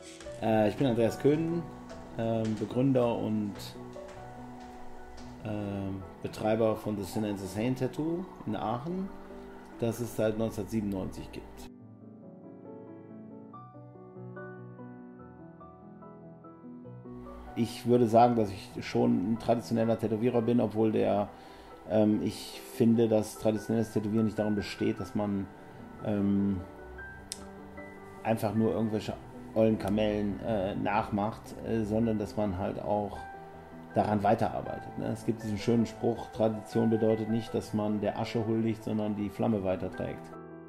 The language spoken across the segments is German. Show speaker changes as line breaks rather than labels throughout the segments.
Ich bin Andreas Köhn, Begründer und Betreiber von The Sinner and the Saint Tattoo in Aachen, das es seit 1997 gibt. Ich würde sagen, dass ich schon ein traditioneller Tätowierer bin, obwohl ich finde, dass traditionelles Tätowieren nicht darin besteht, dass man einfach nur irgendwelche ollen Kamellen nachmacht, sondern dass man halt auch daran weiterarbeitet. Ne? Es gibt diesen schönen Spruch, Tradition bedeutet nicht, dass man der Asche huldigt, sondern die Flamme weiterträgt.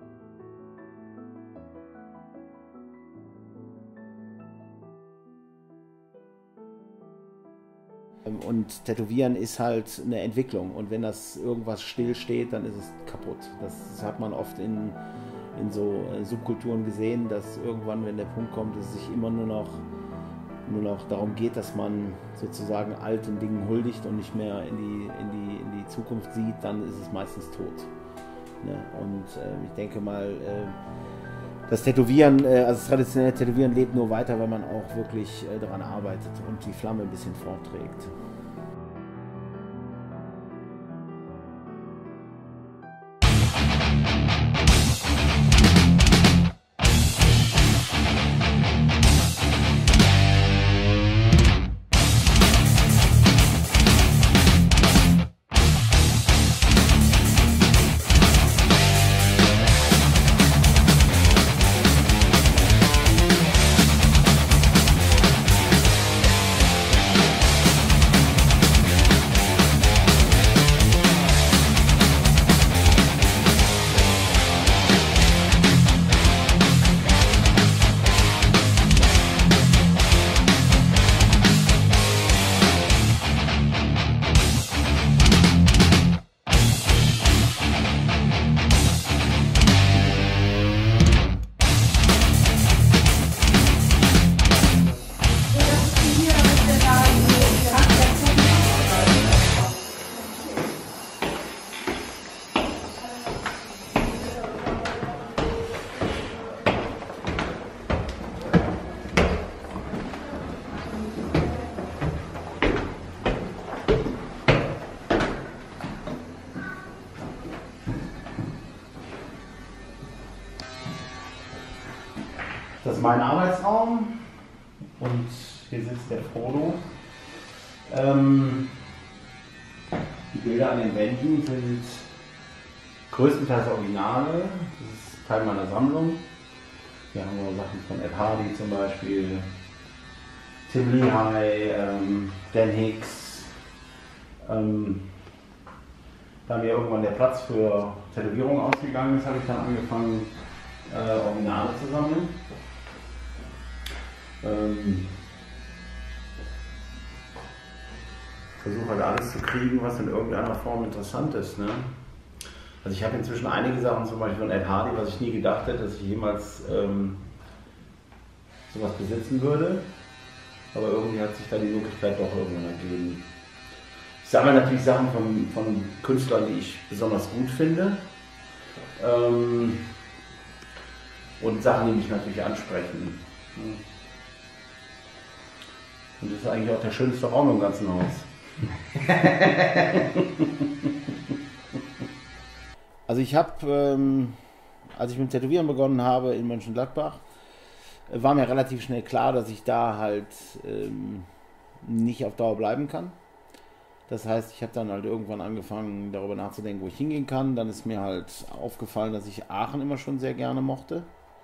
Und Tätowieren ist halt eine Entwicklung und wenn das irgendwas still steht, dann ist es kaputt. Das hat man oft in so Subkulturen gesehen, dass irgendwann, wenn der Punkt kommt, dass es sich immer nur noch darum geht, dass man sozusagen alten Dingen huldigt und nicht mehr in die Zukunft sieht, dann ist es meistens tot. Ne? Und ich denke mal, das Tätowieren, also das traditionelle Tätowieren lebt nur weiter, wenn man auch wirklich daran arbeitet und die Flamme ein bisschen vorträgt. Das ist mein Arbeitsraum und hier sitzt der Frodo. Die Bilder an den Wänden sind größtenteils Originale, das ist Teil meiner Sammlung. Hier haben wir Sachen von Ed Hardy zum Beispiel, Tim Lehigh, Dan Hicks. Da mir irgendwann der Platz für Tätowierungen ausgegangen ist, habe ich dann angefangen, Originale zu sammeln. Versuche halt alles zu kriegen, was in irgendeiner Form interessant ist. Ne? Also ich habe inzwischen einige Sachen, zum Beispiel von Ed Hardy, was ich nie gedacht hätte, dass ich jemals sowas besitzen würde. Aber irgendwie hat sich da die Möglichkeit doch irgendwann ergeben. Ich sammle natürlich Sachen von Künstlern, die ich besonders gut finde. Und Sachen, die mich natürlich ansprechen. Und das ist eigentlich auch der schönste Raum im ganzen Haus. Also ich habe, als ich mit dem Tätowieren begonnen habe in Mönchengladbach, war mir relativ schnell klar, dass ich da halt nicht auf Dauer bleiben kann. Das heißt, ich habe dann halt irgendwann angefangen, darüber nachzudenken, wo ich hingehen kann. Dann ist mir halt aufgefallen, dass ich Aachen immer schon sehr gerne mochte.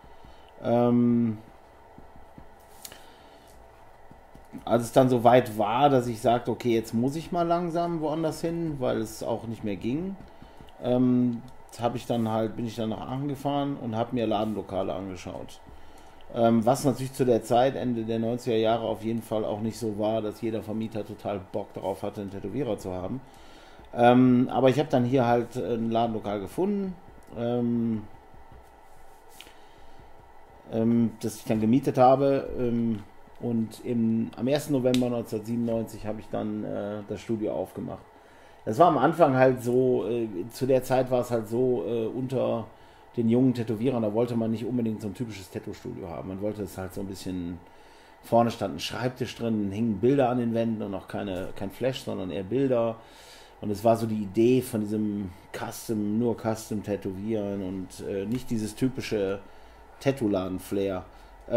Als es dann so weit war, dass ich sagte, okay, jetzt muss ich mal langsam woanders hin, weil es auch nicht mehr ging, bin ich dann nach Aachen gefahren und habe mir Ladenlokale angeschaut. Was natürlich zu der Zeit, Ende der 90er Jahre, auf jeden Fall auch nicht so war, dass jeder Vermieter total Bock darauf hatte, einen Tätowierer zu haben. Aber ich habe dann hier halt ein Ladenlokal gefunden, das ich dann gemietet habe. Und am 1. November 1997 habe ich dann das Studio aufgemacht. Das war am Anfang halt so, zu der Zeit war es halt so, unter den jungen Tätowierern, da wollte man nicht unbedingt so ein typisches Tattoo-Studio haben. Man wollte es halt so ein bisschen Vorne stand ein Schreibtisch drin, hingen Bilder an den Wänden und auch kein Flash, sondern eher Bilder. Und es war so die Idee von diesem nur Custom tätowieren und nicht dieses typische Tattoo-Laden-Flair.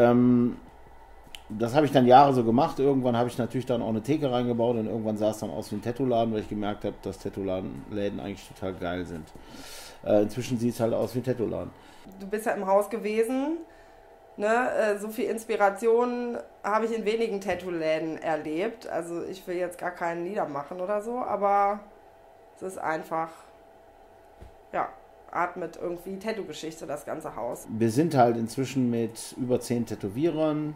Das habe ich dann Jahre so gemacht. Irgendwann habe ich natürlich dann auch eine Theke reingebaut und irgendwann sah es dann aus wie ein Tattoo-Laden, weil ich gemerkt habe, dass Tattoo-Läden eigentlich total geil sind. Inzwischen sieht es halt aus wie ein Tattoo-Laden.
Du bist ja im Haus gewesen. Ne? So viel Inspiration habe ich in wenigen Tattoo-Läden erlebt. Also ich will jetzt gar keinen niedermachen oder so, aber es ist einfach, ja, atmet irgendwie Tattoo-Geschichte, das ganze Haus.
Wir sind halt inzwischen mit über 10 Tätowierern.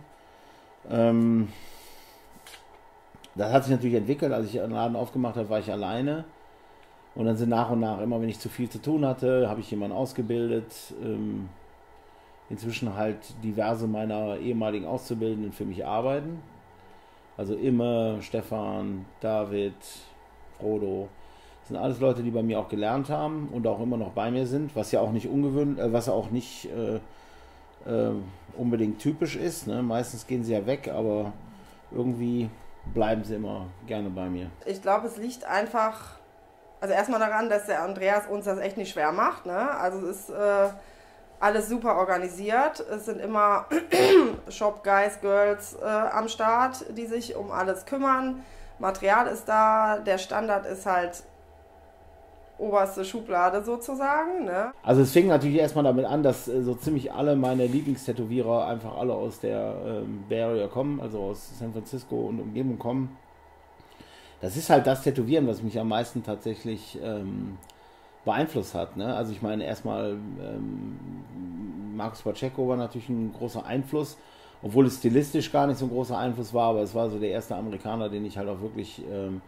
Das hat sich natürlich entwickelt. Als ich einen Laden aufgemacht habe, war ich alleine. Und dann sind nach und nach, immer wenn ich zu viel zu tun hatte, habe ich jemanden ausgebildet. Inzwischen halt diverse meiner ehemaligen Auszubildenden für mich arbeiten. Also Imme, Stefan, David, Frodo. Das sind alles Leute, die bei mir auch gelernt haben und auch immer noch bei mir sind, was ja auch nicht ungewöhnlich, was auch nicht unbedingt typisch ist. Ne? Meistens gehen sie ja weg, aber irgendwie bleiben sie immer gerne bei mir.
Ich glaube, es liegt einfach, also erstmal daran, dass der Andreas uns das echt nicht schwer macht. Ne? Also es ist alles super organisiert. Es sind immer Shop Guys, Girls am Start, die sich um alles kümmern. Material ist da, der Standard ist halt oberste Schublade sozusagen. Ne?
Also es fing natürlich erstmal damit an, dass so ziemlich alle meine Lieblingstätowierer einfach alle aus der Bay Area kommen, also aus San Francisco und Umgebung kommen. Das ist halt das Tätowieren, was mich am meisten tatsächlich beeinflusst hat. Ne? Also ich meine erstmal Marcus Pacheco war natürlich ein großer Einfluss, obwohl es stilistisch gar nicht so ein großer Einfluss war, aber es war so der erste Amerikaner, den ich halt auch wirklich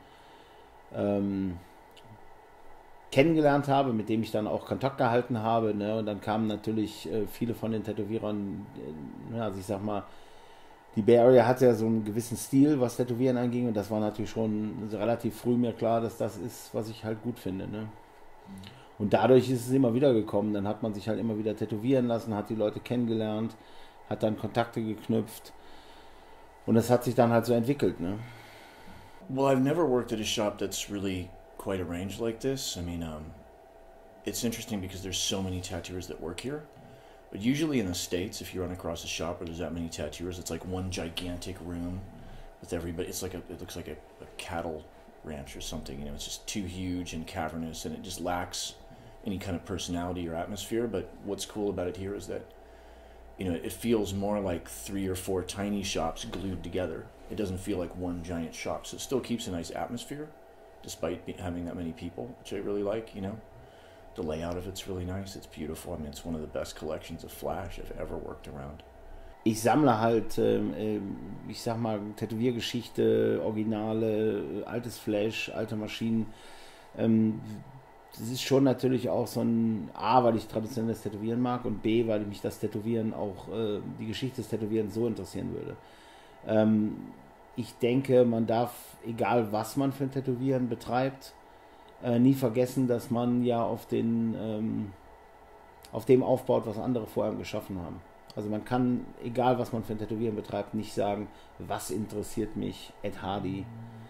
kennengelernt habe, mit dem ich dann auch Kontakt gehalten habe. Ne? Und dann kamen natürlich viele von den Tätowierern, also ich sag mal, die Bay Area hat ja so einen gewissen Stil, was Tätowieren anging, und das war natürlich schon relativ früh mir klar, dass das ist, was ich halt gut finde. Ne? Und dadurch ist es immer wieder gekommen, dann hat man sich halt immer wieder tätowieren lassen, hat die Leute kennengelernt, hat dann Kontakte geknüpft und das hat sich dann halt so entwickelt. Ne?
Well, I've never worked at a shop that's really quite arranged like this. I mean, it's interesting because there's so many tattooers that work here. But usually in the States, if you run across a shop where there's that many tattooers, it's like one gigantic room with everybody. It's like it looks like a cattle ranch or something. You know, it's just too huge and cavernous, and it just lacks any kind of personality or atmosphere. But what's cool about it here is that, you know, it feels more like 3 or 4 tiny shops glued together. It doesn't feel like one giant shop, so it still keeps a nice atmosphere, despite having that many people, which I really like, you know. The layout of it's really nice, it's beautiful. I mean, it's one of the best collections of Flash I've ever worked around.
Ich sammle halt, ich sag mal, Tätowiergeschichte, Originale, altes Flash, alte Maschinen. Das ist schon natürlich auch so ein A, weil ich traditionelles Tätowieren mag, und B, weil mich das Tätowieren auch, die Geschichte des Tätowierens so interessieren würde. Ich denke, man darf, egal was man für ein Tätowieren betreibt, nie vergessen, dass man ja auf dem aufbaut, was andere vorher geschaffen haben. Also man kann, egal was man für ein Tätowieren betreibt, nicht sagen, was interessiert mich, Ed Hardy.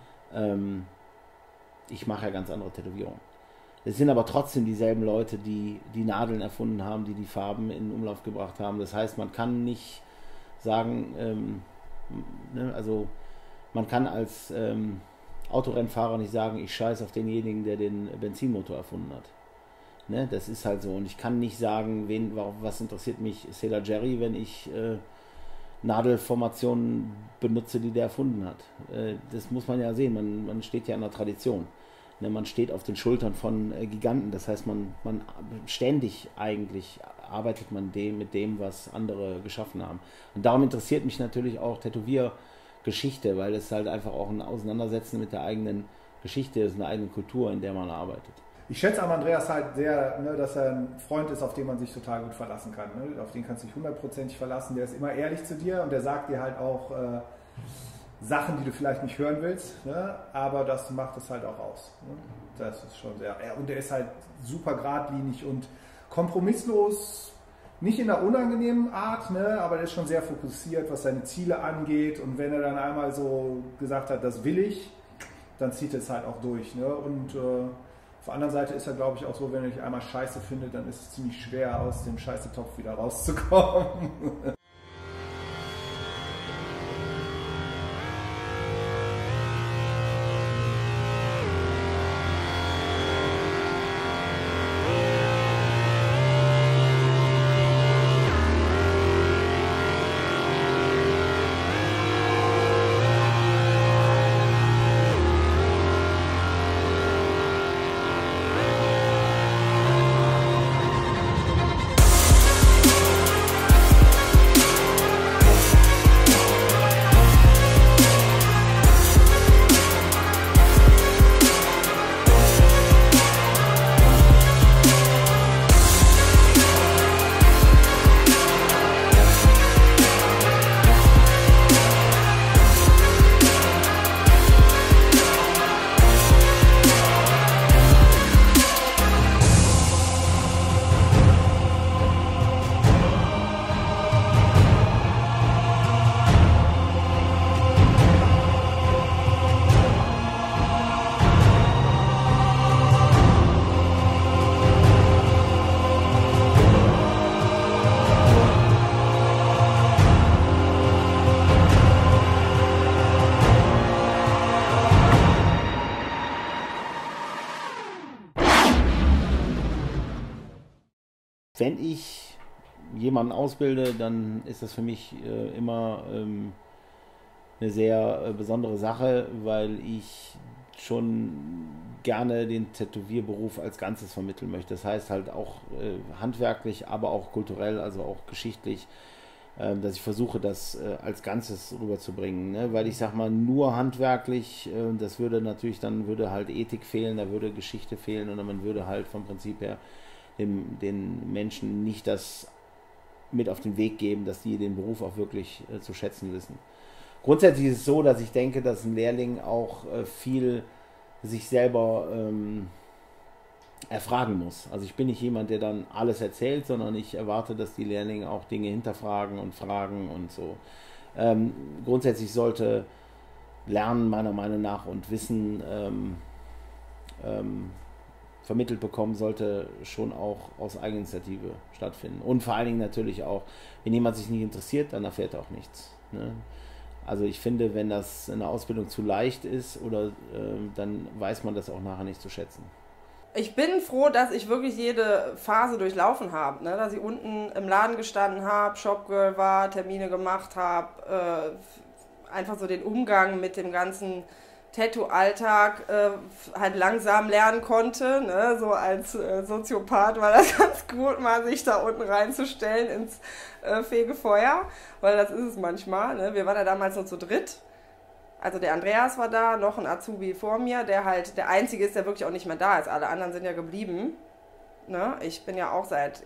Ich mache ja ganz andere Tätowierungen. Es sind aber trotzdem dieselben Leute, die die Nadeln erfunden haben, die die Farben in Umlauf gebracht haben. Das heißt, man kann nicht sagen, also man kann als Autorennfahrer nicht sagen, ich scheiße auf denjenigen, der den Benzinmotor erfunden hat. Ne? Das ist halt so. Und ich kann nicht sagen, was interessiert mich Sailor Jerry, wenn ich Nadelformationen benutze, die der erfunden hat. Das muss man ja sehen. Man steht ja in der Tradition. Ne? Man steht auf den Schultern von Giganten. Das heißt, man ständig eigentlich arbeitet man mit dem, was andere geschaffen haben. Und darum interessiert mich natürlich auch Tätowiergeschichte, weil es halt einfach auch ein Auseinandersetzen mit der eigenen Geschichte ist, eine eigene Kultur, in der man arbeitet.
Ich schätze am Andreas halt sehr, ne, dass er ein Freund ist, auf den man sich total gut verlassen kann. Ne? Auf den kannst du dich 100%ig verlassen. Der ist immer ehrlich zu dir und der sagt dir halt auch Sachen, die du vielleicht nicht hören willst, ne? Aber das macht es halt auch aus. Ne? Das ist schon sehr. Und der ist halt super geradlinig und kompromisslos Nicht in einer unangenehmen Art, ne, aber der ist schon sehr fokussiert, was seine Ziele angeht. Und wenn er dann einmal so gesagt hat, das will ich, dann zieht er es halt auch durch. Ne? Und auf der anderen Seite ist er, glaube ich, auch so, wenn er dich einmal scheiße findet, dann ist es ziemlich schwer, aus dem Scheiße-Topf wieder rauszukommen.
Wenn ich jemanden ausbilde, dann ist das für mich immer eine sehr besondere Sache, weil ich schon gerne den Tätowierberuf als Ganzes vermitteln möchte. Das heißt halt auch handwerklich, aber auch kulturell, also auch geschichtlich, dass ich versuche, das als Ganzes rüberzubringen. Ne? Weil ich sag mal, nur handwerklich, das würde natürlich, dann würde halt Ethik fehlen, da würde Geschichte fehlen und man würde halt vom Prinzip her den Menschen nicht das mit auf den Weg geben, dass die den Beruf auch wirklich zu schätzen wissen. Grundsätzlich ist es so, dass ich denke, dass ein Lehrling auch viel sich selber erfragen muss. Also ich bin nicht jemand, der dann alles erzählt, sondern ich erwarte, dass die Lehrlinge auch Dinge hinterfragen und fragen und so. Grundsätzlich sollte Lernen meiner Meinung nach und Wissen vermittelt bekommen, sollte schon auch aus Eigeninitiative stattfinden. Und vor allen Dingen natürlich auch, wenn jemand sich nicht interessiert, dann erfährt er auch nichts. Ne? Also ich finde, wenn das in der Ausbildung zu leicht ist, oder dann weiß man das auch nachher nicht zu schätzen.
Ich bin froh, dass ich wirklich jede Phase durchlaufen habe, ne? Dass ich unten im Laden gestanden habe, Shopgirl war, Termine gemacht habe, einfach so den Umgang mit dem ganzen Tattoo-Alltag halt langsam lernen konnte, ne? So als Soziopath war das ganz gut, mal sich da unten reinzustellen ins Fegefeuer, weil das ist es manchmal. Ne? Wir waren ja damals nur zu dritt. Also der Andreas war da, noch ein Azubi vor mir, der halt der Einzige ist, der wirklich auch nicht mehr da ist. Alle anderen sind ja geblieben. Ne? Ich bin ja auch seit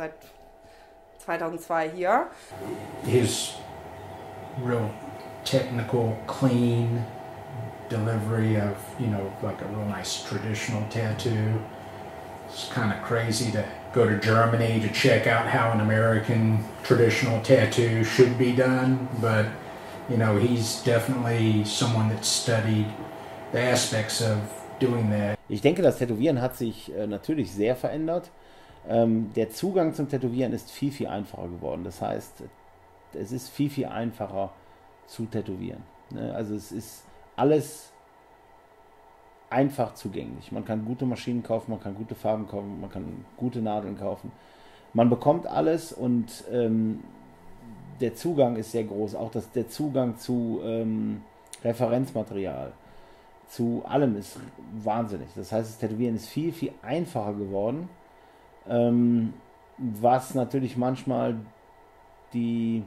2002 hier.
His real technical, clean delivery of, like a real nice traditional tattoo. It's kind of crazy to go to Germany to check out how an American traditional tattoo should be done, but he's definitely someone that studied the aspects of doing that.
Ich denke, das Tätowieren hat sich natürlich sehr verändert. Der Zugang zum Tätowieren ist viel, viel einfacher geworden. Das heißt, es ist viel, viel einfacher zu tätowieren. Ne? Also es ist alles einfach zugänglich. Man kann gute Maschinen kaufen, man kann gute Farben kaufen, man kann gute Nadeln kaufen. Man bekommt alles und der Zugang ist sehr groß. Auch der Zugang zu Referenzmaterial, zu allem ist wahnsinnig. Das heißt, das Tätowieren ist viel, viel einfacher geworden, was natürlich manchmal die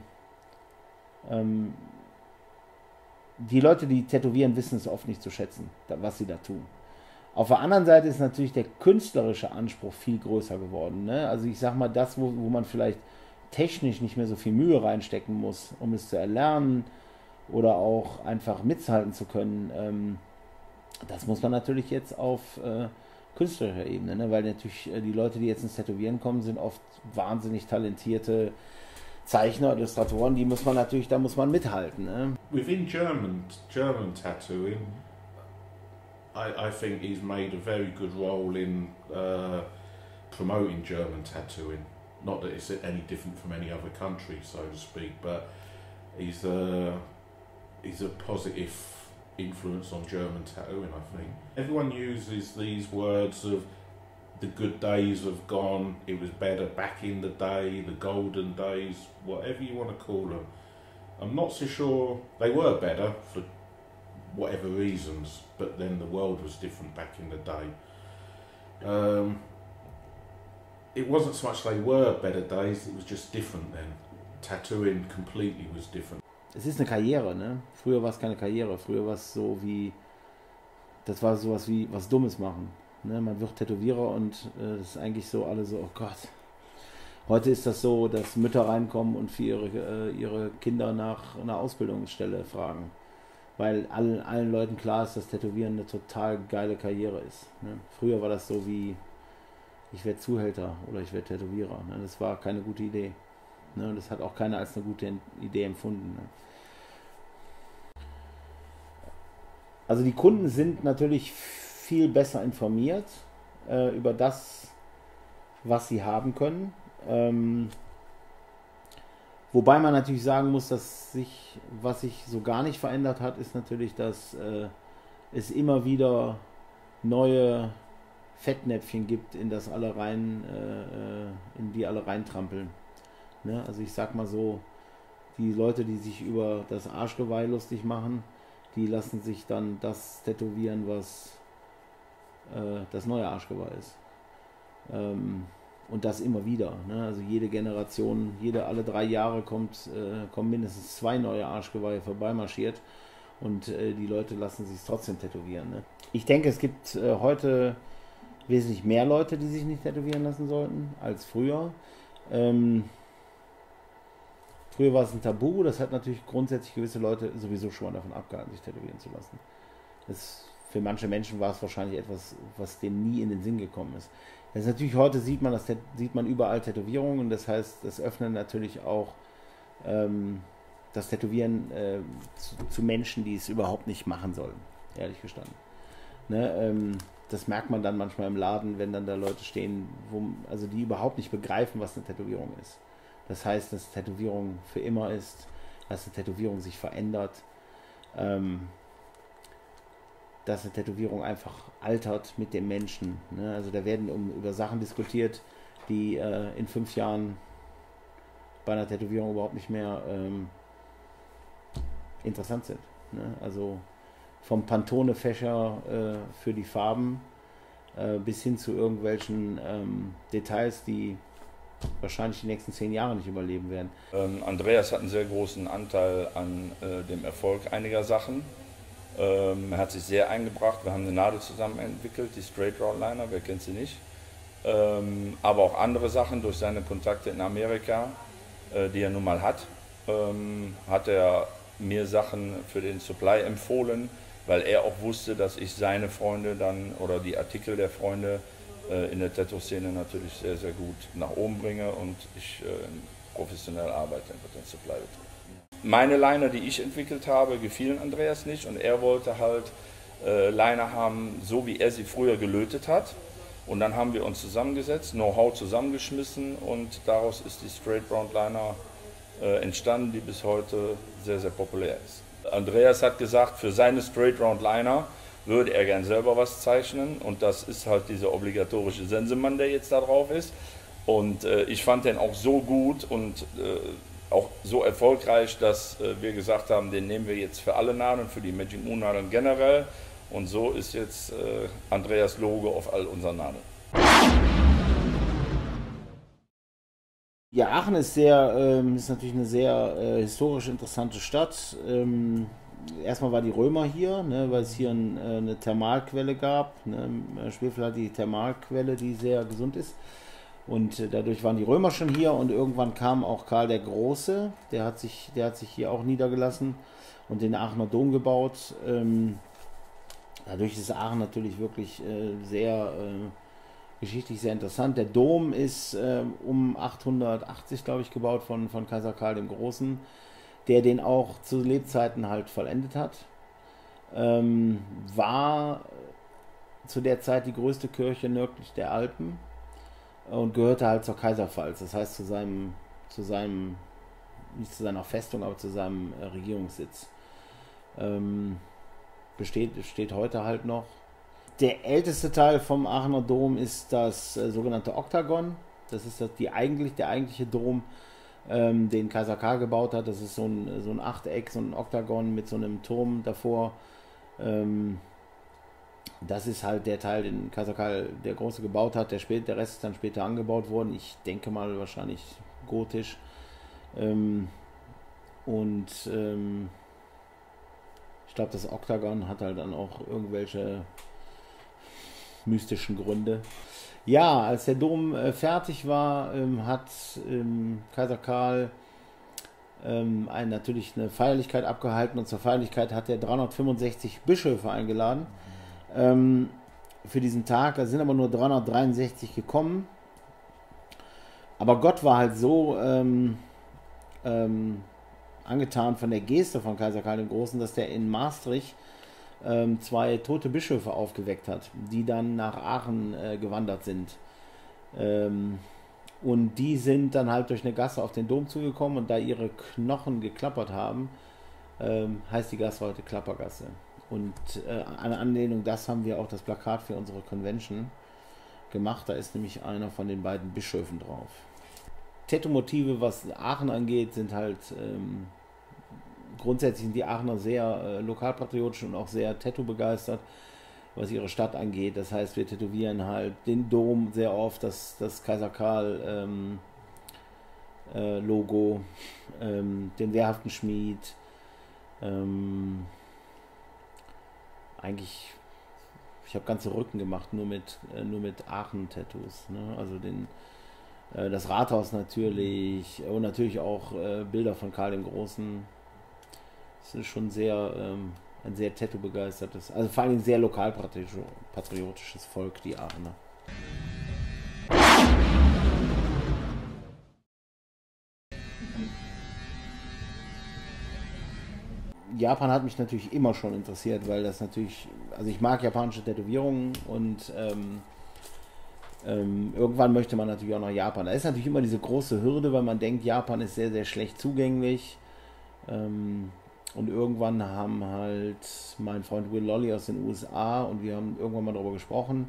Leute, die tätowieren, wissen es oft nicht zu schätzen, was sie da tun. Auf der anderen Seite ist natürlich der künstlerische Anspruch viel größer geworden. Ne? Also ich sag mal, das, wo man vielleicht technisch nicht mehr so viel Mühe reinstecken muss, um es zu erlernen oder auch einfach mithalten zu können, das muss man natürlich jetzt auf künstlerischer Ebene, ne? Weil natürlich die Leute, die jetzt ins Tätowieren kommen, sind oft wahnsinnig talentierte Zeichner, Illustratoren, die muss man natürlich, da muss man mithalten. Ne?
Within German tattooing, I think he's made a very good role in promoting German tattooing. Not that it's any different from any other country, so to speak, but he's a positive influence on German tattooing, I think. Everyone uses these words of the good days have gone, it was better back in the day, the golden days, whatever you want to call them. I'm not so sure they were better for whatever reasons, but then the world was different back in the day. It wasn't so much they were better days, it was just different then. Tattooing completely was different.
Es ist eine Karriere, ne? Früher war es keine Karriere, früher war es so wie, das war sowas wie was Dummes machen. Ne? Man wird Tätowierer und das ist eigentlich so, alle so, oh Gott. Heute ist das so, dass Mütter reinkommen und für ihre Kinder nach einer Ausbildungsstelle fragen. Weil allen Leuten klar ist, dass Tätowieren eine total geile Karriere ist. Ne? Früher war das so wie, ich werde Zuhälter oder ich werde Tätowierer. Ne? Das war keine gute Idee. Ne? Und das hat auch keiner als eine gute Idee empfunden. Ne? Also die Kunden sind natürlich viel besser informiert über das, was sie haben können. Wobei man natürlich sagen muss, dass was sich so gar nicht verändert hat, ist natürlich, dass es immer wieder neue Fettnäpfchen gibt, in die alle reintrampeln. Ne? Also ich sag mal so, die Leute, die sich über das Arschgeweih lustig machen, die lassen sich dann das tätowieren, was das neue Arschgeweih ist. Und das immer wieder. Ne? Also jede Generation, alle 3 Jahre kommen mindestens 2 neue Arschgeweihe vorbeimarschiert und die Leute lassen sich trotzdem tätowieren. Ne? Ich denke, es gibt heute wesentlich mehr Leute, die sich nicht tätowieren lassen sollten, als früher. Früher war es ein Tabu, das hat natürlich grundsätzlich gewisse Leute sowieso schon mal davon abgehalten, sich tätowieren zu lassen. Für manche Menschen war es wahrscheinlich etwas, was denen nie in den Sinn gekommen ist. Das ist natürlich, heute sieht man überall Tätowierungen, das heißt, das öffnet natürlich auch das Tätowieren zu Menschen, die es überhaupt nicht machen sollen, ehrlich gestanden. Ne? Das merkt man dann manchmal im Laden, wenn dann da Leute stehen, die überhaupt nicht begreifen, was eine Tätowierung ist. Das heißt, dass Tätowierung für immer ist, dass eine Tätowierung sich verändert, dass eine Tätowierung einfach altert mit dem Menschen. Ne? Also da werden über Sachen diskutiert, die in 5 Jahren bei einer Tätowierung überhaupt nicht mehr interessant sind. Ne? Also vom Pantone-Fächer für die Farben bis hin zu irgendwelchen Details, die wahrscheinlich die nächsten 10 Jahre nicht überleben werden.
Andreas hat einen sehr großen Anteil an dem Erfolg einiger Sachen. Er hat sich sehr eingebracht. Wir haben eine Nadel zusammen entwickelt, die Straight Route Liner, wer kennt sie nicht. Aber auch andere Sachen durch seine Kontakte in Amerika, die er nun mal hat, hat er mir Sachen für den Supply empfohlen, weil er auch wusste, dass ich seine Freunde dann oder die Artikel der Freunde in der Tattoo-Szene natürlich sehr, sehr gut nach oben bringe und ich professionell arbeite, was den Supply betrifft. Meine Liner, die ich entwickelt habe, gefielen Andreas nicht und er wollte halt Liner haben, so wie er sie früher gelötet hat. Und dann haben wir uns zusammengesetzt, Know-how zusammengeschmissen und daraus ist die Straight Round Liner entstanden, die bis heute sehr, sehr populär ist. Andreas hat gesagt, für seine Straight Round Liner würde er gern selber was zeichnen und das ist halt dieser obligatorische Sensemann, der jetzt da drauf ist. Und ich fand den auch so gut und auch so erfolgreich, dass wir gesagt haben, den nehmen wir jetzt für alle Nadeln, für die Magic Moon Nadeln generell. Und so ist jetzt Andreas Logo auf all unseren Nadeln.
Ja, Aachen ist natürlich eine sehr historisch interessante Stadt. Erstmal war die Römer hier, ne, weil es hier eine Thermalquelle gab. Ne, Schwefel hat die Thermalquelle, die sehr gesund ist. Und dadurch waren die Römer schon hier und irgendwann kam auch Karl der Große. Der hat sich hier auch niedergelassen und den Aachener Dom gebaut. Dadurch ist Aachen natürlich wirklich sehr geschichtlich sehr interessant. Der Dom ist um 880, glaube ich, gebaut von Kaiser Karl dem Großen, der den auch zu Lebzeiten halt vollendet hat. War zu der Zeit die größte Kirche nördlich der Alpen und gehörte halt zur Kaiserpfalz, das heißt zu seinem, nicht zu seiner Festung, aber zu seinem Regierungssitz. Steht heute halt noch. Der älteste Teil vom Aachener Dom ist das sogenannte Oktagon. Das ist der eigentliche Dom, den Kaiser Karl gebaut hat. Das ist so ein Achteck, so ein Oktagon mit so einem Turm davor. Das ist halt der Teil, den Kaiser Karl der Große gebaut hat. Der Rest ist dann später angebaut worden. Ich denke mal wahrscheinlich gotisch. Ich glaube, das Oktagon hat halt dann auch irgendwelche mystischen Gründe. Ja, als der Dom fertig war, hat Kaiser Karl natürlich eine Feierlichkeit abgehalten, und zur Feierlichkeit hat er 365 Bischöfe eingeladen für diesen Tag. Da sind aber nur 363 gekommen. Aber Gott war halt so angetan von der Geste von Kaiser Karl dem Großen, dass der in Maastricht 2 tote Bischöfe aufgeweckt hat, die dann nach Aachen gewandert sind. Und die sind dann halt durch eine Gasse auf den Dom zugekommen, und da ihre Knochen geklappert haben, heißt die Gasse heute Klappergasse. Und eine Anlehnung, das haben wir auch das Plakat für unsere Convention gemacht. Da ist nämlich einer von den beiden Bischöfen drauf. Tattoo-Motive, was Aachen angeht, sind halt grundsätzlich sind die Aachener sehr lokalpatriotisch und auch sehr Tattoo-begeistert, was ihre Stadt angeht. Das heißt, wir tätowieren halt den Dom sehr oft, das Kaiser Karl Logo, den wehrhaften Schmied, eigentlich, ich habe ganze Rücken gemacht, nur mit Aachen-Tattoos, ne? Also das Rathaus natürlich und natürlich auch Bilder von Karl dem Großen. Das ist schon ein sehr Tattoo-begeistertes, also vor allem sehr lokalpatriotisches Volk, die Aachener. Japan hat mich natürlich immer schon interessiert, weil das natürlich, also ich mag japanische Tätowierungen, und irgendwann möchte man natürlich auch nach Japan. Da ist natürlich immer diese große Hürde, weil man denkt, Japan ist sehr, sehr schlecht zugänglich. Und irgendwann haben halt mein Freund Will Lolly aus den USA und wir haben irgendwann mal darüber gesprochen,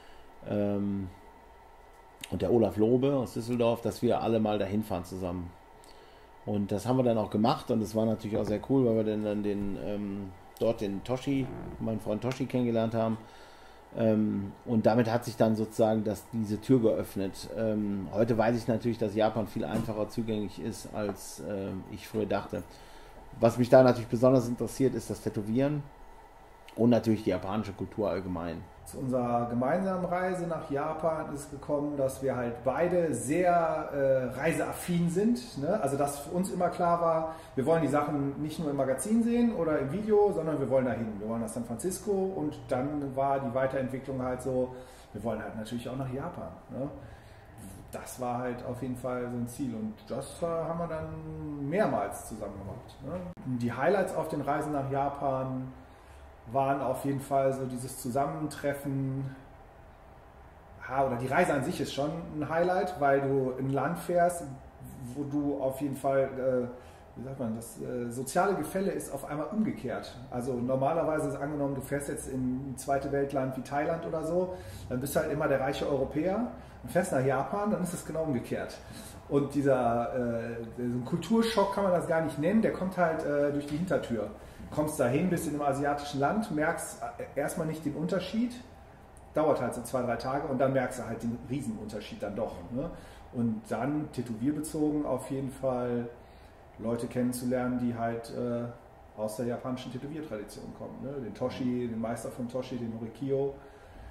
und der Olaf Lobe aus Düsseldorf, dass wir alle mal dahin fahren zusammen. Und das haben wir dann auch gemacht, und das war natürlich auch sehr cool, weil wir dann dort den Toshi, meinen Freund Toshi, kennengelernt haben. Und damit hat sich dann sozusagen diese Tür geöffnet. Heute weiß ich natürlich, dass Japan viel einfacher zugänglich ist, als ich früher dachte. Was mich da natürlich besonders interessiert, ist das Tätowieren und natürlich die japanische Kultur allgemein.
Zu unserer gemeinsamen Reise nach Japan ist gekommen, dass wir halt beide sehr reiseaffin sind. Ne? Also dass für uns immer klar war, wir wollen die Sachen nicht nur im Magazin sehen oder im Video, sondern wir wollen dahin. Wir wollen nach San Francisco, und dann war die Weiterentwicklung halt so, wir wollen halt natürlich auch nach Japan. Ne? Das war halt auf jeden Fall so ein Ziel, und das haben wir dann mehrmals zusammen gemacht. Ne? Die Highlights auf den Reisen nach Japan waren auf jeden Fall so dieses Zusammentreffen, oder die Reise an sich ist schon ein Highlight, weil du in ein Land fährst, wo du auf jeden Fall, wie sagt man, das soziale Gefälle ist auf einmal umgekehrt. Also normalerweise ist angenommen, du fährst jetzt in ein zweite Weltland wie Thailand oder so, dann bist du halt immer der reiche Europäer, und fährst nach Japan, dann ist es genau umgekehrt. Und so ein Kulturschock kann man das gar nicht nennen, der kommt halt durch die Hintertür. Du kommst dahin, bist in einem asiatischen Land, merkst erstmal nicht den Unterschied, dauert halt so 2-3 Tage, und dann merkst du halt den Riesenunterschied dann doch. Ne? Und dann tätowierbezogen auf jeden Fall Leute kennenzulernen, die halt aus der japanischen Tätowiertradition kommen. Ne? Den Toshi, den Meister von Toshi, den Horikyo,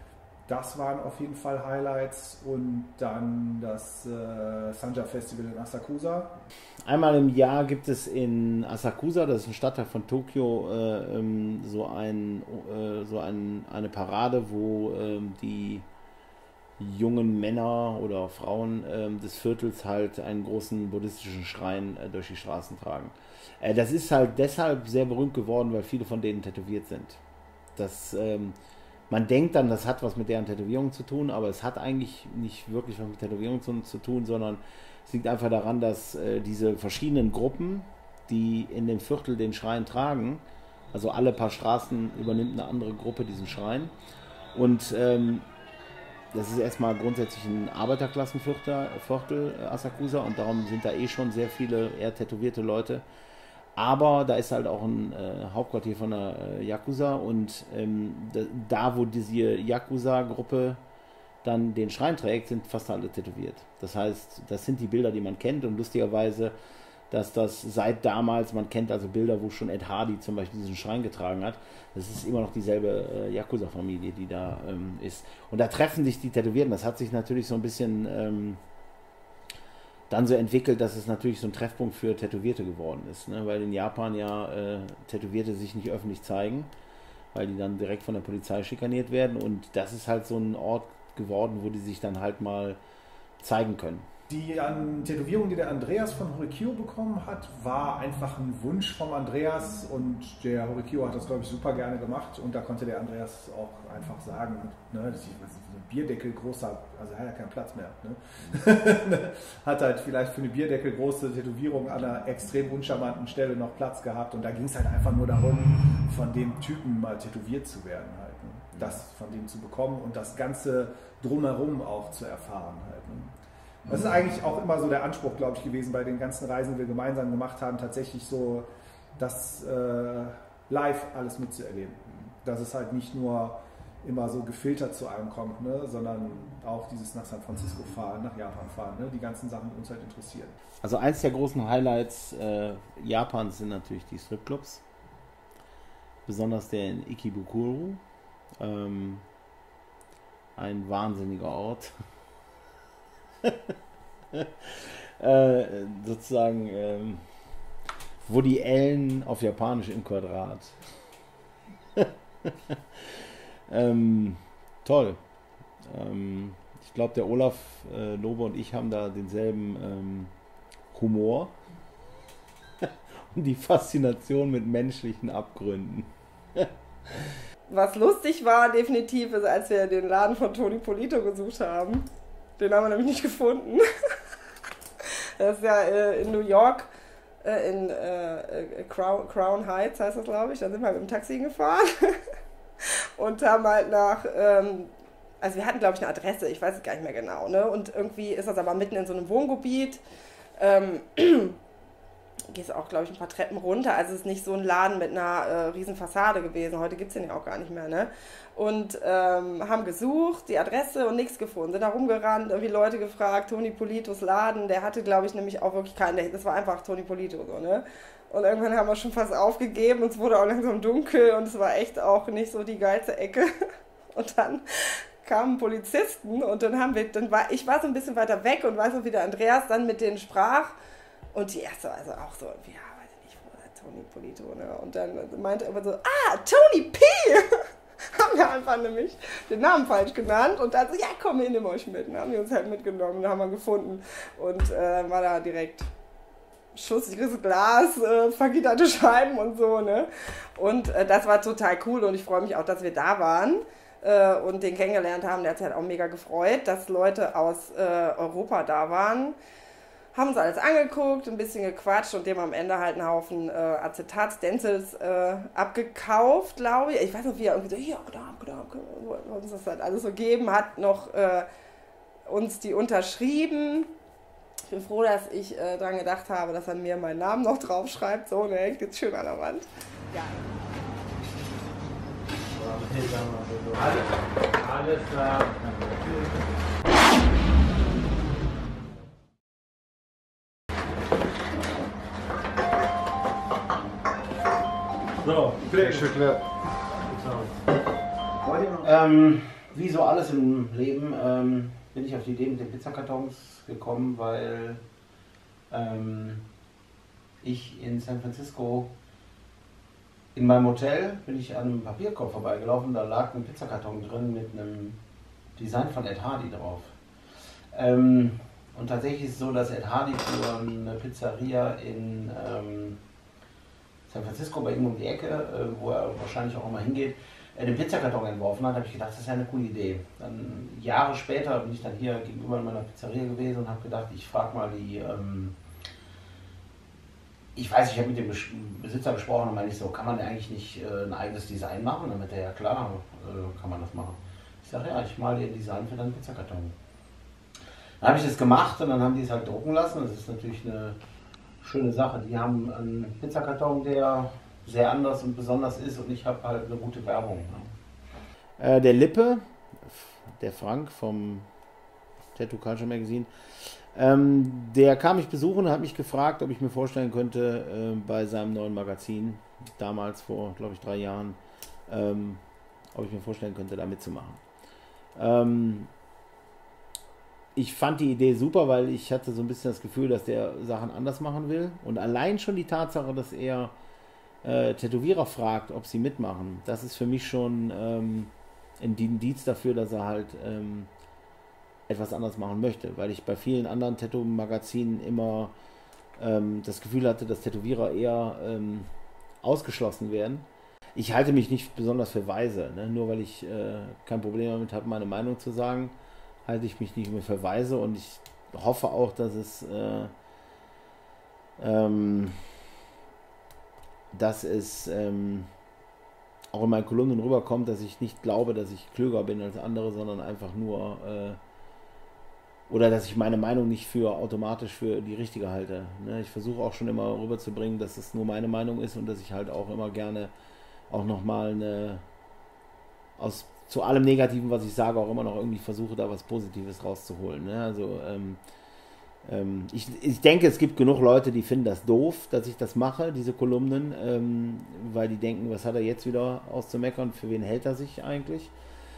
Das waren auf jeden Fall Highlights und dann das Sanja Festival in Asakusa.
Einmal im Jahr gibt es in Asakusa, das ist ein Stadtteil von Tokio, eine Parade, wo die jungen Männer oder Frauen des Viertels halt einen großen buddhistischen Schrein durch die Straßen tragen. Das ist halt deshalb sehr berühmt geworden, weil viele von denen tätowiert sind. Man denkt dann, das hat was mit deren Tätowierung zu tun, aber es hat eigentlich nicht wirklich was mit Tätowierung zu tun, sondern es liegt einfach daran, dass diese verschiedenen Gruppen, die in dem Viertel den Schrein tragen, also alle paar Straßen übernimmt eine andere Gruppe diesen Schrein. Und das ist erstmal grundsätzlich ein Arbeiterklassenviertel, Asakusa, und darum sind da schon sehr viele eher tätowierte Leute. Aber da ist halt auch ein Hauptquartier von der Yakuza, und da, wo diese Yakuza-Gruppe dann den Schrein trägt, sind fast alle tätowiert. Das heißt, das sind die Bilder, die man kennt, und lustigerweise, dass das seit damals, man kennt also Bilder, wo schon Ed Hardy zum Beispiel diesen Schrein getragen hat, das ist immer noch dieselbe Yakuza-Familie, die da ist. Und da treffen sich die Tätowierten. Das hat sich natürlich so ein bisschen dann so entwickelt, dass es natürlich so ein Treffpunkt für Tätowierte geworden ist, ne? Weil in Japan ja Tätowierte sich nicht öffentlich zeigen, weil die dann direkt von der Polizei schikaniert werden, und das ist halt so ein Ort geworden, wo die sich dann halt mal zeigen können.
Die Tätowierung, die der Andreas von Horikyo bekommen hat, war einfach ein Wunsch vom Andreas, und der Horikyo hat das, glaube ich, super gerne gemacht, und da konnte der Andreas auch einfach sagen, ne, das ist ein Bierdeckel großer, also er hat ja keinen Platz mehr, ne? Hat halt vielleicht für eine Bierdeckel große Tätowierung an einer extrem uncharmanten Stelle noch Platz gehabt, und da ging es halt einfach nur darum, von dem Typen mal tätowiert zu werden halt, ne? Das von dem zu bekommen und das Ganze drumherum auch zu erfahren halt, ne? Das ist eigentlich auch immer so der Anspruch, glaube ich, gewesen bei den ganzen Reisen, die wir gemeinsam gemacht haben, tatsächlich so das live alles mitzuerleben. Dass es halt nicht nur immer so gefiltert zu einem kommt, ne, sondern auch dieses nach San Francisco fahren, nach Japan fahren, ne, die ganzen Sachen, die uns halt interessieren.
Also eins der großen Highlights Japans sind natürlich die Stripclubs. Besonders der in Ikebukuro. Ein wahnsinniger Ort. Sozusagen Woody Allen auf Japanisch im Quadrat. Toll. Ich glaube, der Olaf Lobe und ich haben da denselben Humor und die Faszination mit menschlichen Abgründen.
Was lustig war definitiv, ist, als wir den Laden von Tony Polito gesucht haben. Den haben wir nämlich nicht gefunden. Das ist ja in New York, in Crown Heights heißt das, glaube ich. Da sind wir mit dem Taxi gefahren und haben halt also wir hatten, glaube ich, eine Adresse, ich weiß es gar nicht mehr genau, ne? Und irgendwie ist das aber mitten in so einem Wohngebiet. Gehst auch, glaube ich, ein paar Treppen runter. Also es ist nicht so ein Laden mit einer riesen Fassade gewesen. Heute gibt es den ja auch gar nicht mehr, ne? Und haben gesucht, die Adresse, und nichts gefunden. Sind da rumgerannt, irgendwie Leute gefragt, Tony Politos Laden, der hatte, glaube ich, nämlich auch wirklich keinen, das war einfach Tony Polito, so, ne? Und irgendwann haben wir schon fast aufgegeben, und es wurde auch langsam dunkel, und es war echt auch nicht so die geilste Ecke. Und dann kamen Polizisten, und dann ich war so ein bisschen weiter weg und weiß noch, wie der Andreas dann mit denen sprach. Und die erste war also auch so, ja, weiß ich nicht, wo ist Tony Polito, ne? Und dann meinte er immer so, Tony P! Haben wir einfach nämlich den Namen falsch genannt, und dann so, ja, komm, wir nehmen euch mit. Und haben die uns halt mitgenommen, und haben wir gefunden, und war da direkt schussiges Glas, vergitterte Scheiben und so, ne? Und das war total cool, und ich freue mich auch, dass wir da waren und den kennengelernt haben. Der hat sich halt auch mega gefreut, dass Leute aus Europa da waren. Haben uns alles angeguckt, ein bisschen gequatscht, und dem am Ende halt einen Haufen Acetat-Stencils abgekauft, glaube ich. Ich weiß noch, wie er irgendwie so, ja, uns das halt alles so geben, hat noch uns die unterschrieben. Ich bin froh, dass ich daran gedacht habe, dass er mir meinen Namen noch draufschreibt. So, der hängt jetzt schön an der Wand. Ja.
Alles klar.
So,
Fleisch erklärt. wie so alles im Leben bin ich auf die Idee mit den Pizzakartons gekommen, weil ich in San Francisco in meinem Hotel bin ich an einem Papierkorb vorbeigelaufen, da lag ein Pizzakarton drin mit einem Design von Ed Hardy drauf. Und tatsächlich ist es so, dass Ed Hardy für eine Pizzeria in San Francisco bei ihm um die Ecke, wo er wahrscheinlich auch immer hingeht, den Pizzakarton entworfen hat. Da habe ich gedacht, das ist ja eine coole Idee. Dann Jahre später bin ich dann hier gegenüber in meiner Pizzeria gewesen und habe gedacht, ich frage mal die, ich habe mit dem Besitzer gesprochen und meinte ich so, kann man eigentlich nicht ein eigenes Design machen? Dann meinte er, ja klar, kann man das machen. Ich sage, ja, ich male dir ein Design für deinen Pizzakarton. Dann habe ich das gemacht und dann haben die es halt drucken lassen. Das ist natürlich eine schöne Sache. Die haben einen Pizzakarton, der sehr anders und besonders ist und ich habe halt eine gute Werbung. Ne? Der Lippe, der Frank vom Tattoo Culture Magazine, der kam mich besuchen und hat mich gefragt, ob ich mir vorstellen könnte, bei seinem neuen Magazin, damals vor, glaube ich, 3 Jahren, ob ich mir vorstellen könnte, da mitzumachen. Ich fand die Idee super, weil ich hatte so ein bisschen das Gefühl, dass der Sachen anders machen will. Und allein schon die Tatsache, dass er Tätowierer fragt, ob sie mitmachen, das ist für mich schon ein Indiz dafür, dass er halt etwas anders machen möchte. Weil ich bei vielen anderen Tattoo-Magazinen immer das Gefühl hatte, dass Tätowierer eher ausgeschlossen werden. Ich halte mich nicht besonders für weise, ne? Nur weil ich kein Problem damit habe, meine Meinung zu sagen, halte ich mich nicht mehr für weise und ich hoffe auch, dass es auch in meinen Kolumnen rüberkommt, dass ich nicht glaube, dass ich klüger bin als andere, sondern einfach nur oder dass ich meine Meinung nicht automatisch für die richtige halte. Ne? Ich versuche auch schon immer rüberzubringen, dass es nur meine Meinung ist und dass ich halt auch immer gerne auch nochmal zu allem Negativen, was ich sage, auch immer noch irgendwie versuche, da was Positives rauszuholen. Ne? Also ich denke, es gibt genug Leute, die finden das doof, dass ich das mache, diese Kolumnen, weil die denken, was hat er jetzt wieder auszumeckern, für wen hält er sich eigentlich?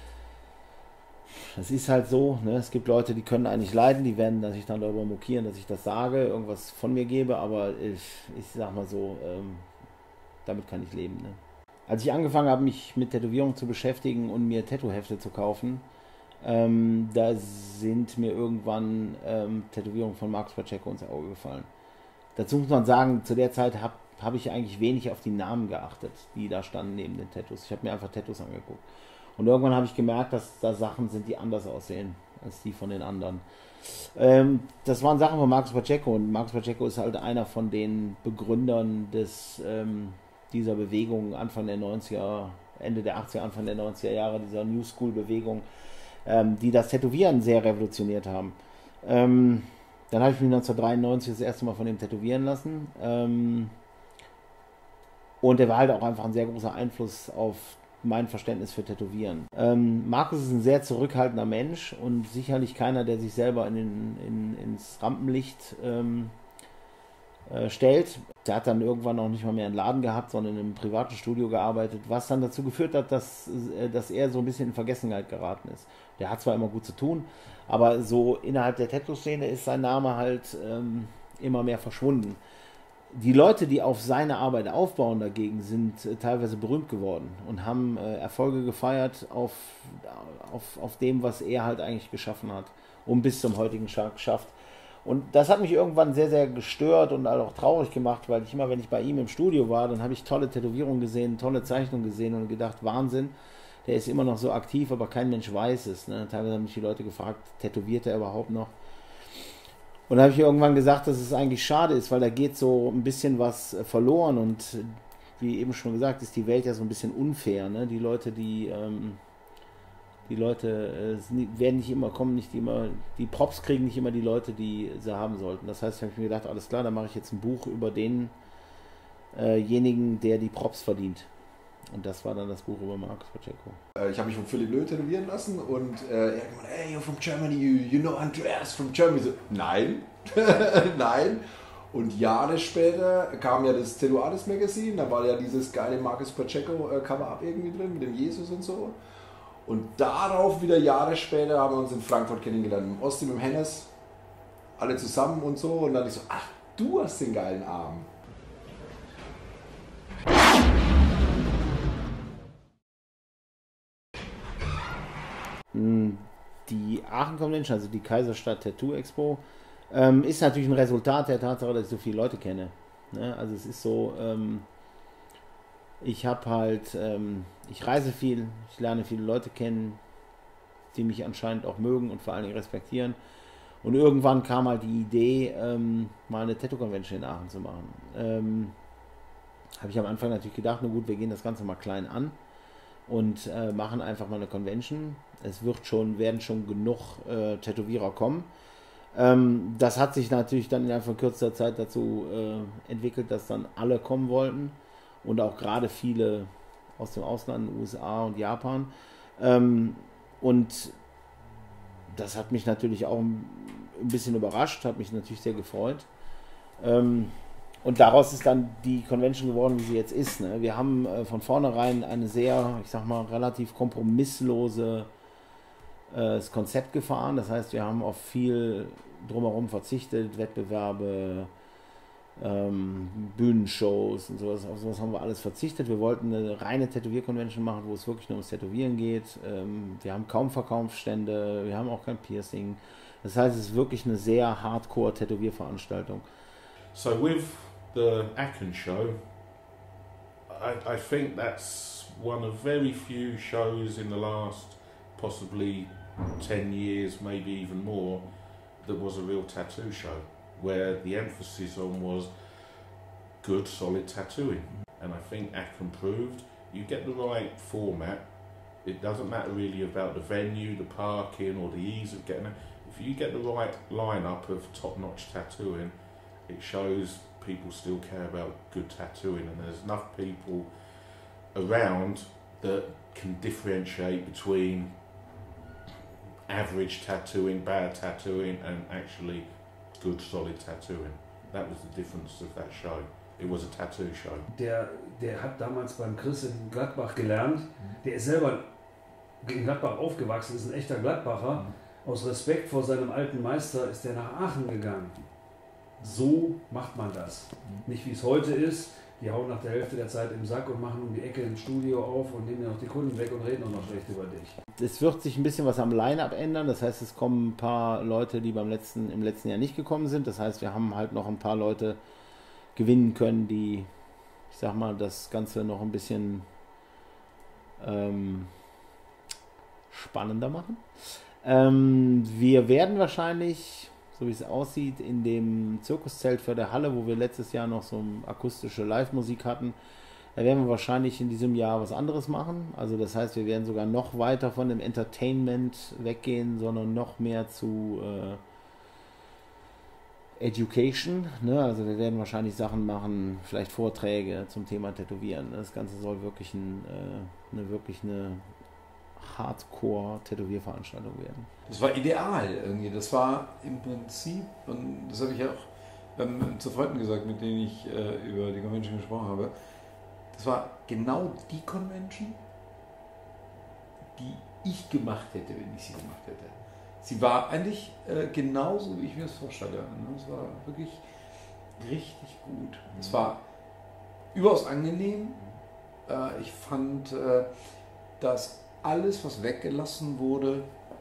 Das ist halt so, ne? Es gibt Leute, die können eigentlich leiden, die werden sich dann darüber mokieren, dass ich das sage, irgendwas von mir gebe, aber ich sag mal so, damit kann ich leben. Ne? Als ich angefangen habe, mich mit Tätowierung zu beschäftigen und mir Tattoo-Hefte zu kaufen, da sind mir irgendwann Tätowierungen von Marcus Pacheco ins Auge gefallen. Dazu muss man sagen, zu der Zeit habe ich eigentlich wenig auf die Namen geachtet, die da standen neben den Tattoos. Ich habe mir einfach Tattoos angeguckt. Und irgendwann habe ich gemerkt, dass da Sachen sind, die anders aussehen als die von den anderen. Das waren Sachen von Marcus Pacheco und Marcus Pacheco ist halt einer von den Begründern dieser Bewegung Anfang der 90er, Ende der 80er, Anfang der 90er Jahre, dieser New School Bewegung, die das Tätowieren sehr revolutioniert haben. Dann habe ich mich 1993 das erste Mal von ihm tätowieren lassen. Und er war halt auch einfach ein sehr großer Einfluss auf mein Verständnis für Tätowieren. Marcus ist ein sehr zurückhaltender Mensch und sicherlich keiner, der sich selber ins Rampenlicht stellt. Der hat dann irgendwann auch nicht mal mehr einen Laden gehabt, sondern in einem privaten Studio gearbeitet, was dann dazu geführt hat, dass er so ein bisschen in Vergessenheit geraten ist. Der hat zwar immer gut zu tun, aber so innerhalb der Tattoo-Szene ist sein Name halt immer mehr verschwunden. Die Leute, die auf seine Arbeit aufbauen dagegen, sind teilweise berühmt geworden und haben Erfolge gefeiert auf dem, was er halt eigentlich geschaffen hat und bis zum heutigen Tag geschafft. Und das hat mich irgendwann sehr, sehr gestört und auch traurig gemacht, weil ich immer, wenn ich bei ihm im Studio war, dann habe ich tolle Tätowierungen gesehen, tolle Zeichnungen gesehen und gedacht, Wahnsinn, der ist immer noch so aktiv, aber kein Mensch weiß es. Ne? Teilweise haben mich die Leute gefragt, tätowiert er überhaupt noch? Und da habe ich irgendwann gesagt, dass es eigentlich schade ist, weil da geht so ein bisschen was verloren und wie eben schon gesagt, ist die Welt ja so ein bisschen unfair. Ne? Die Leute werden nicht immer, die Props kriegen nicht immer die Leute, die sie haben sollten. Das heißt, ich habe mir gedacht, alles klar, dann mache ich jetzt ein Buch über denjenigen, der die Props verdient. Und das war dann das Buch über Marcus Pacheco.
Ich habe mich von Philipp Löh tätowieren lassen und er hat gesagt, hey, you're from Germany, you know Andreas from Germany. So, nein, nein. Und Jahre später kam ja das Tattoo Artist Magazine, da war ja dieses geile Marcus Pacheco Cover-Up irgendwie drin mit dem Jesus und so. Und darauf wieder Jahre später haben wir uns in Frankfurt kennengelernt. Im Osti mit dem Hennes, alle zusammen und so. Und dann ich so, ach, du hast den geilen Arm.
Die Aachen Convention, also die Kaiserstadt Tattoo Expo, ist natürlich ein Resultat der Tatsache, dass ich so viele Leute kenne. Ne? Also es ist so, ich habe halt, ich reise viel, ich lerne viele Leute kennen, die mich anscheinend auch mögen und vor allen Dingen respektieren. Und irgendwann kam halt die Idee, mal eine Tattoo-Convention in Aachen zu machen. Habe ich am Anfang natürlich gedacht, na gut, wir gehen das Ganze mal klein an und machen einfach mal eine Convention. Es werden schon genug Tätowierer kommen. Das hat sich natürlich dann innerhalb von kürzester Zeit dazu entwickelt, dass dann alle kommen wollten und auch gerade viele aus dem Ausland, USA und Japan. Und das hat mich natürlich auch ein bisschen überrascht, hat mich natürlich sehr gefreut. Und daraus ist dann die Convention geworden, wie sie jetzt ist. Ne? Wir haben von vornherein eine sehr, ich sag mal, relativ kompromisslose Konzept gefahren. Das heißt, wir haben auf viel drumherum verzichtet, Wettbewerbe, Bühnenshows und sowas. Auf sowas haben wir alles verzichtet. Wir wollten eine reine Tätowier-Convention machen, wo es wirklich nur ums Tätowieren geht. Wir haben kaum Verkaufsstände, wir haben auch kein Piercing. Das heißt, es ist wirklich eine sehr hardcore Tätowierveranstaltung.
So with the Aachen show, I think that's one of very few shows in the last possibly 10 years, maybe even more, that was a real tattoo show, where the emphasis on was good, solid tattooing. And I think Aachen proved you get the right format. It doesn't matter really about the venue, the parking, or the ease of getting it. If you get the right lineup of top-notch tattooing, it shows people still care about good tattooing, and there's enough people around that can differentiate between average tattooing, bad tattooing, and actually good, solid tattooing. That was the difference of that show. It was a tattoo show.
Der hat damals beim Chris in Gladbach gelernt. Der ist selber in Gladbach aufgewachsen, ist ein echter Gladbacher. Aus Respekt vor seinem alten Meister ist er nach Aachen gegangen. So macht man das. Nicht wie es heute ist. Die hauen nach der Hälfte der Zeit im Sack und machen um die Ecke ein Studio auf und nehmen dir noch die Kunden weg und reden auch noch schlecht über dich.
Es wird sich ein bisschen was am Line-Up ändern. Das heißt, es kommen ein paar Leute, die im letzten Jahr nicht gekommen sind. Das heißt, wir haben halt noch ein paar Leute gewinnen können, die, ich sag mal, das Ganze noch ein bisschen spannender machen. Wir werden wahrscheinlich, so wie es aussieht, in dem Zirkuszelt für der Halle, wo wir letztes Jahr noch so akustische Live-Musik hatten, da werden wir wahrscheinlich in diesem Jahr was anderes machen. Also das heißt, wir werden sogar noch weiter von dem Entertainment weggehen, sondern noch mehr zu Education. Ne? Also wir werden wahrscheinlich Sachen machen, vielleicht Vorträge zum Thema Tätowieren. Das Ganze soll wirklich eine Hardcore-Tätowierveranstaltung werden.
Das war ideal irgendwie. Das war im Prinzip, und das habe ich auch zu Freunden gesagt, mit denen ich über die Convention gesprochen habe, das war genau die Convention, die ich gemacht hätte, wenn ich sie gemacht hätte. Sie war eigentlich genauso, wie ich mir das vorstelle. Es war wirklich richtig gut. Es war überaus angenehm. Ich fand, dass alles, was weggelassen wurde,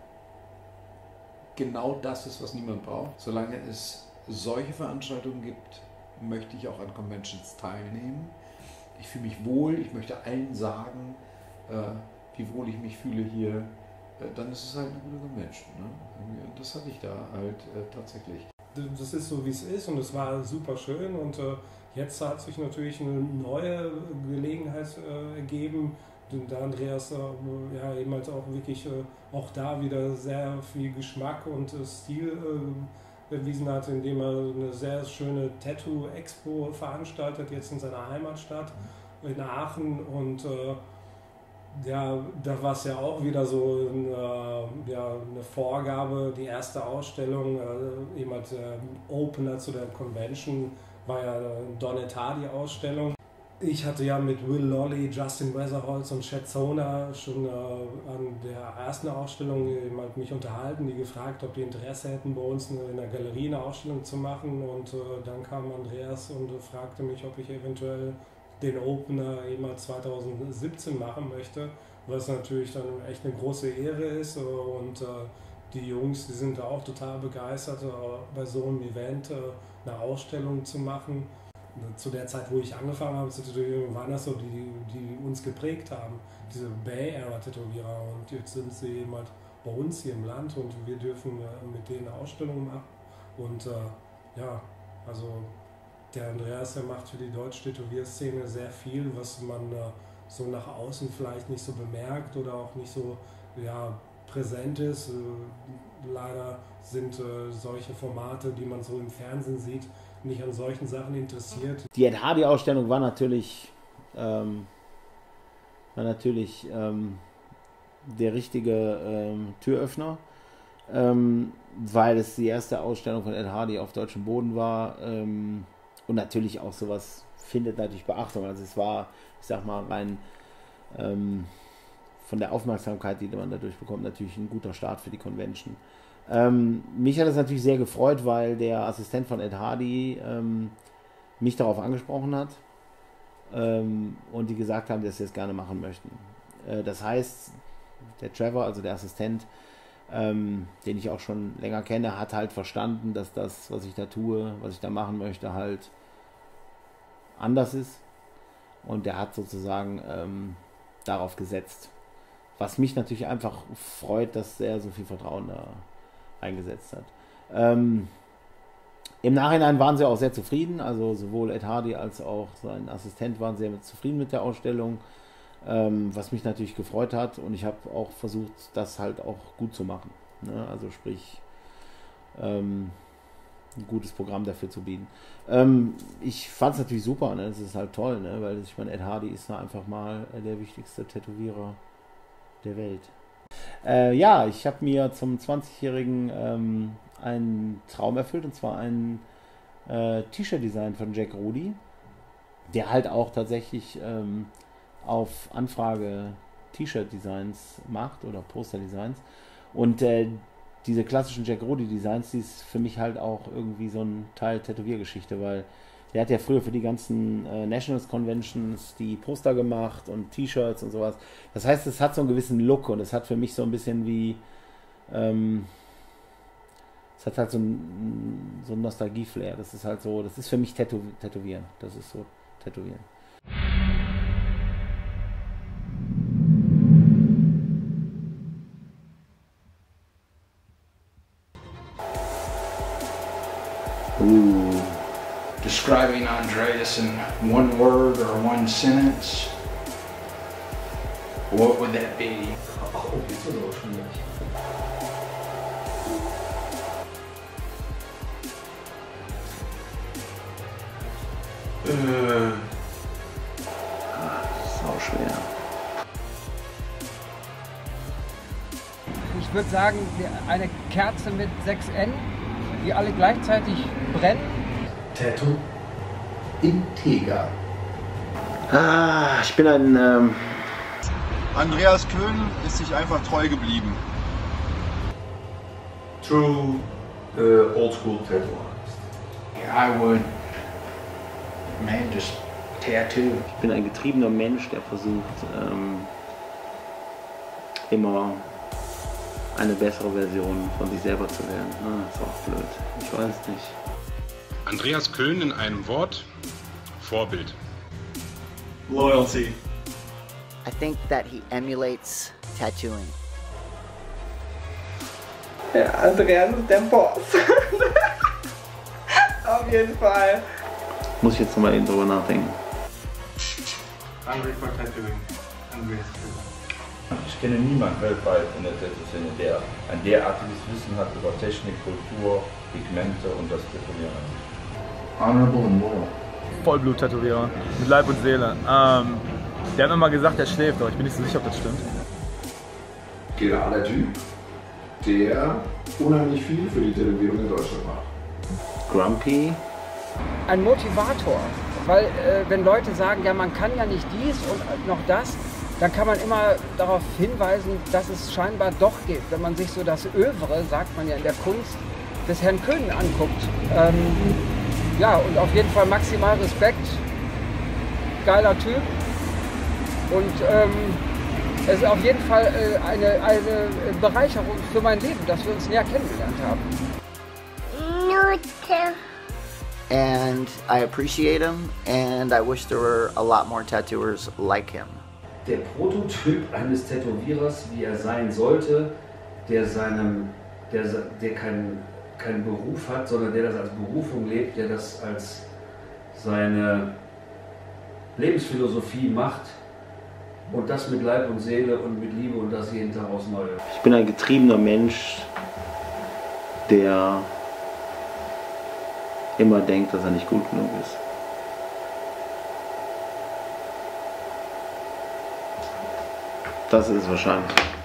genau das ist, was niemand braucht. Solange es solche Veranstaltungen gibt, möchte ich auch an Conventions teilnehmen. Ich fühle mich wohl, ich möchte allen sagen, wie wohl ich mich fühle hier. Dann ist es halt eine gute Convention. Ne? Und das hatte ich da halt tatsächlich.
Das ist so, wie es ist, und es war super schön. Und jetzt hat sich natürlich eine neue Gelegenheit ergeben, da Andreas eben halt auch wirklich auch da wieder sehr viel Geschmack und Stil bewiesen hat, indem er eine sehr schöne Tattoo-Expo veranstaltet, jetzt in seiner Heimatstadt in Aachen. Und ja, da war es ja auch wieder so eine Vorgabe. Die erste Ausstellung, eben halt Opener zu der Convention, war ja Donetta die Ausstellung. Ich hatte ja mit Will Lolly, Justin Weatherholz und Chad Zona schon an der ersten Ausstellung mich unterhalten, die gefragt, ob die Interesse hätten, bei uns in der Galerie eine Ausstellung zu machen. Und dann kam Andreas und fragte mich, ob ich eventuell den Opener eben mal 2017 machen möchte, was natürlich dann echt eine große Ehre ist. Und die Jungs, die sind da auch total begeistert, bei so einem Event eine Ausstellung zu machen. Zu der Zeit, wo ich angefangen habe, waren das so die uns geprägt haben, diese Bay Area Tätowierer, und jetzt sind sie eben halt bei uns hier im Land und wir dürfen mit denen eine Ausstellung machen. Und ja, also der Andreas, der macht für die deutsche Tätowierszene sehr viel, was man so nach außen vielleicht nicht so bemerkt oder auch nicht so präsent ist. Leider sind solche Formate, die man so im Fernsehen sieht, nicht an solchen Sachen interessiert.
Die Ed Hardy-Ausstellung war natürlich, der richtige Türöffner, weil es die erste Ausstellung von Ed Hardy auf deutschem Boden war, und natürlich auch sowas findet natürlich Beachtung. Also es war, ich sag mal, rein von der Aufmerksamkeit, die man dadurch bekommt, natürlich ein guter Start für die Convention. Mich hat es natürlich sehr gefreut, weil der Assistent von Ed Hardy mich darauf angesprochen hat und die gesagt haben, dass sie es gerne machen möchten. Das heißt, der Trevor, also der Assistent, den ich auch schon länger kenne, hat halt verstanden, dass das, was ich da tue, was ich da machen möchte, halt anders ist, und der hat sozusagen darauf gesetzt. Was mich natürlich einfach freut, dass er so viel Vertrauen da eingesetzt hat. Im Nachhinein waren sie auch sehr zufrieden, also sowohl Ed Hardy als auch sein Assistent waren sehr zufrieden mit der Ausstellung, was mich natürlich gefreut hat, und ich habe auch versucht, das halt auch gut zu machen, ne? Also sprich, ein gutes Programm dafür zu bieten. Ich fand es natürlich super, ne? Es ist halt toll, ne? Weil ich meine, Ed Hardy ist da einfach mal der wichtigste Tätowierer der Welt. Ja, ich habe mir zum 20-Jährigen einen Traum erfüllt, und zwar ein T-Shirt-Design von Jack Rudy, der halt auch tatsächlich auf Anfrage T-Shirt-Designs macht oder Poster-Designs. Und diese klassischen Jack Rudy-Designs, die ist für mich halt auch irgendwie so ein Teil Tätowiergeschichte, weil der hat ja früher für die ganzen Nationals Conventions die Poster gemacht und T-Shirts und sowas. Das heißt, es hat so einen gewissen Look, und es hat für mich so ein bisschen wie, es hat halt so ein Nostalgie-Flair. Das ist halt so, das ist für mich Tätowieren. Das ist so Tätowieren.
Describing Andreas in one word or one sentence, what would that be?
Oh, jetzt ist aber schwierig.
Sau schwer.
Ich würde sagen, eine Kerze mit 6 Enden, die alle gleichzeitig brennen.
Tattoo integer.
Ich bin ein...
Andreas Köhn ist sich einfach treu geblieben.
True old school tattoo artist.
I would, man, just tattoo.
Ich bin ein getriebener Mensch, der versucht, immer eine bessere Version von sich selber zu werden. Ist auch blöd. Ich weiß nicht.
Andreas Köhn in einem Wort: Vorbild.
Loyalty.
I think that he emulates tattooing.
Ja, Andreas ist der Boss. Auf jeden Fall.
Muss ich jetzt nochmal eben drüber nachdenken.
Hungry for tattooing. Andreas Köhn.
Ich kenne niemanden weltweit in der Tattoo-Szene, der ein derartiges Wissen hat über Technik, Kultur, Pigmente und das Tätowieren.
Honorable and moral.
Vollblut-Tätowierer, mit Leib und Seele. Der hat mir mal gesagt, er schläft, aber ich bin nicht so sicher, ob das stimmt.
Gerader Typ, der unheimlich viel für die Tätowierung in Deutschland macht.
Grumpy.
Ein Motivator. weil wenn Leute sagen, ja man kann ja nicht dies und noch das, dann kann man immer darauf hinweisen, dass es scheinbar doch geht. Wenn man sich so das Övre, sagt man ja in der Kunst, des Herrn Köhnen anguckt. Ja, und auf jeden Fall maximal Respekt. Geiler Typ. Und es ist auf jeden Fall eine Bereicherung für mein Leben, dass wir uns näher kennengelernt haben.
And I appreciate him, and I wish there were a lot more tattooers like him.
Der Prototyp eines Tätowierers, wie er sein sollte, der keinen Beruf hat, sondern der das als Berufung lebt, der das als seine Lebensphilosophie macht und das mit Leib und Seele und mit Liebe und das jeden Tag aufs Neue.
Ich bin ein getriebener Mensch, der immer denkt, dass er nicht gut genug ist. Das ist wahrscheinlich.